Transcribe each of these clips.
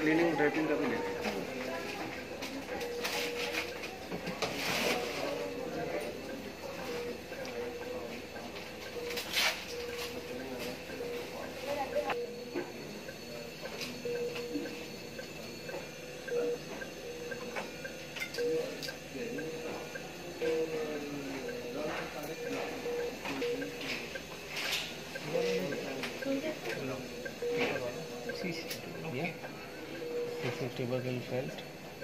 Cleaning draping का भी ले लेगा। Yeah, this is tubercle felt.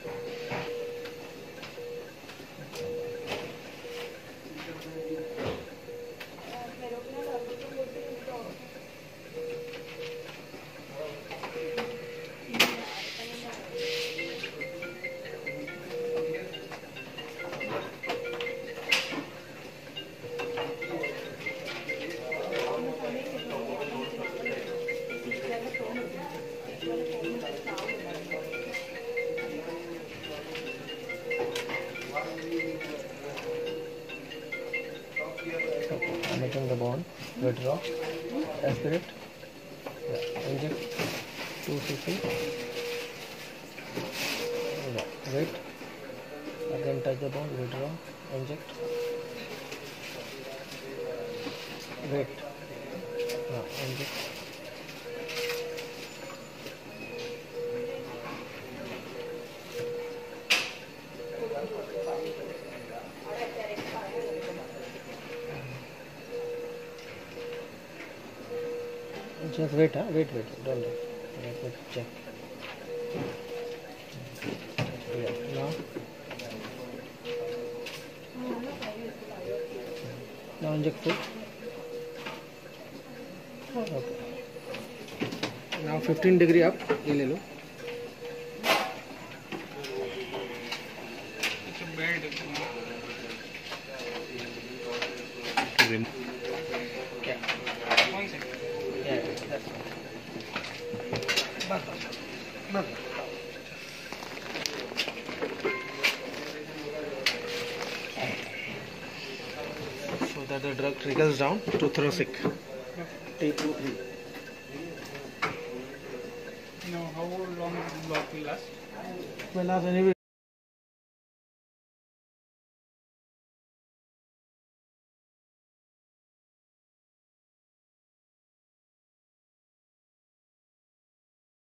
Making the bone, withdraw, aspirate, inject 2 cc, wait, again touch the bone, withdraw, inject, wait, inject. Just wait, wait, don't do. Let me check. Yeah, now inject full. Okay. Now 15 degree up, ये ले लो। So that the drug trickles down to thoracic. T2, 3. Now, how long the block will last? Will last anyway.